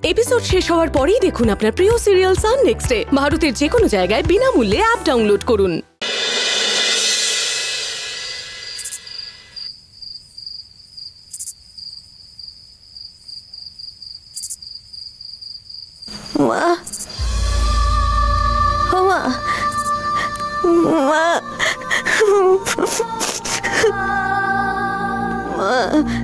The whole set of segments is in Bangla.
এপিসোড শেষ হওয়ার পরেই দেখুন আপনার প্রিয় সিরিয়াল সান নেক্সটে ভারতের যে কোনো জায়গায় বিনামূল্যে অ্যাপ ডাউনলোড করুন। মা, মা, মা, মা,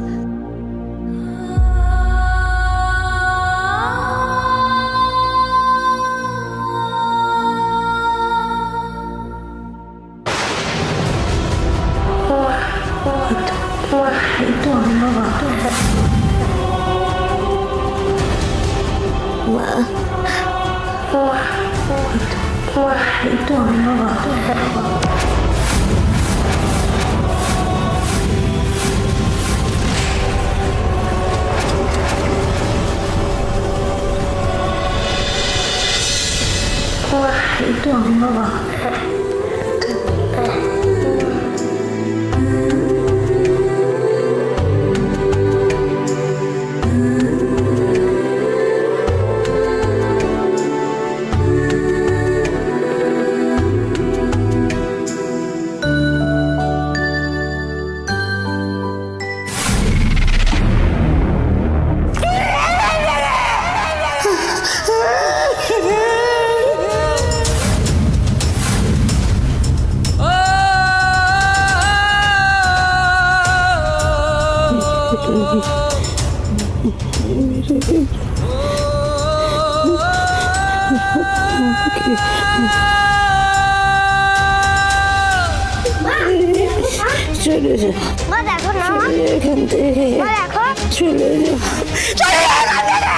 চলে যা, মা দেখো না, এখান থেকে দেখো, চলে যা, চলে যা।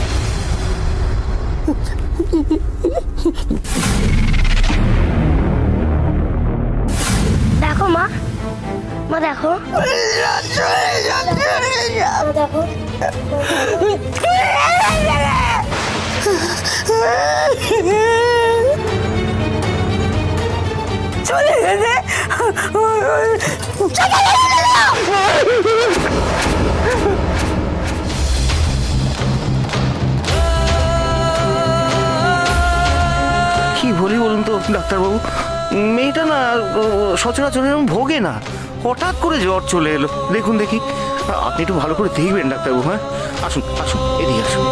দেখো মা, মা দেখো, দেখো চলে গেছে। কি বলি বলুন তো ডাক্তারবাবু, মেয়েটা না সচরাচর এরকম ভোগে না, হঠাৎ করে জ্বর চলে এলো। দেখুন দেখি, আপনি একটু ভালো করে দেখবেন ডাক্তারবাবু। হ্যাঁ, আসুন আসুন, এদিকে আসুন।